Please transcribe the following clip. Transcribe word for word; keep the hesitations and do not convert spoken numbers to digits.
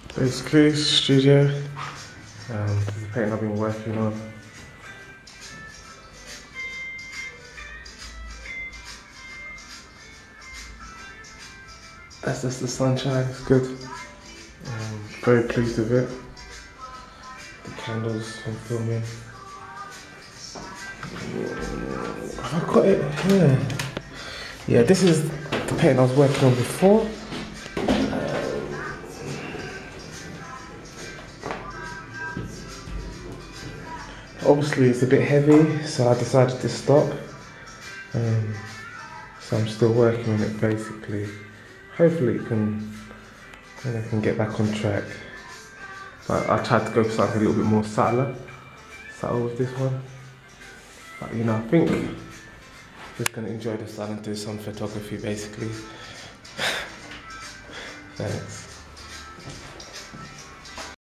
Basically, studio. Um, this is the painting I've been working on. That's just the sunshine, it's good. Um, very pleased with it. The candles I'm filming. Have I got it here? Yeah, this is the painting I was working on before. Obviously it's a bit heavy, so I decided to stop. Um, so I'm still working on it basically. Hopefully it can, then I can get back on track. But I tried to go for something a little bit more subtler, subtle with this one. But you know, I think I'm just gonna enjoy the sun and do some photography basically. Thanks.